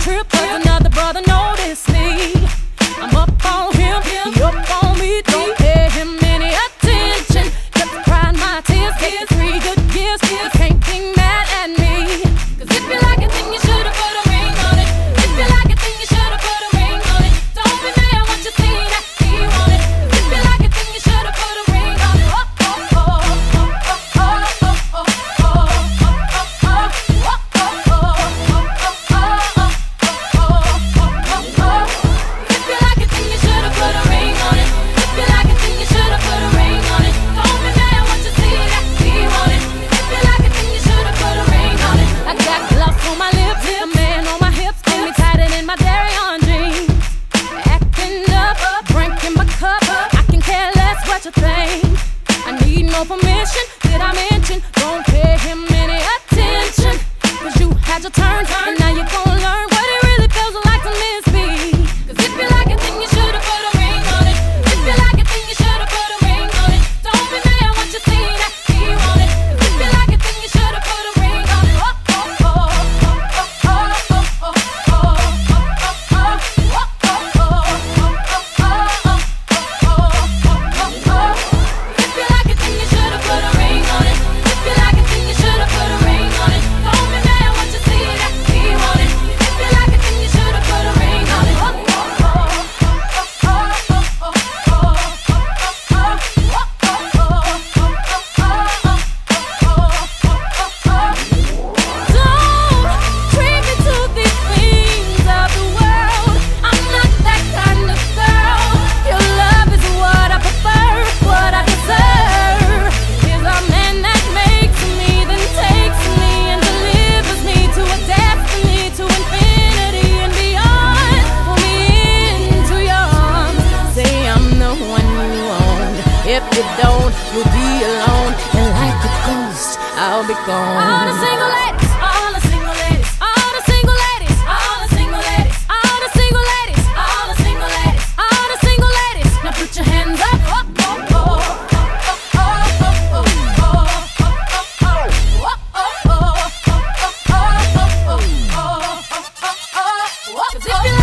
trip, cause another brother noticed me. I'm up on him, he up on me. Don't pay him any attention. Just crying my tears, getting 3 good years. You can't be mad at me. Cause if you like it, then you should've put a ring on it. If you like it, then you should've put a ring on it. Don't be mad what you see that he want it. If you like it, then you should've put a ring on it. I need no permission, did I mention? Don't pay him any attention. Cause you had your turn, and now you're gonna learn what it really feels like to miss me. Cause if you like it, then you should've put a ring on it. If you like it, then you should've put a ring on it. Don't be mad what you see that he want it. If you like it, then you should've put a ring on it. If you don't, you'll be alone, and like a ghost, I'll be gone. All the single ladies, all the single ladies, all the single ladies, all the single ladies, all the single ladies, all the single ladies, all the single ladies. Now put your hands up. Cause if you